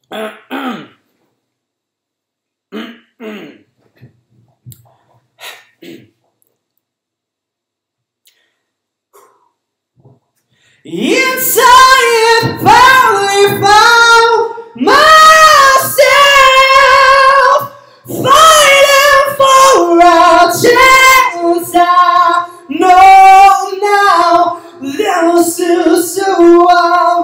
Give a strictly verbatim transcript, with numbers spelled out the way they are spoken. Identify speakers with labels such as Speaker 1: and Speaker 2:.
Speaker 1: Inside I finally found myself fighting for a chance. I know now that was too soon.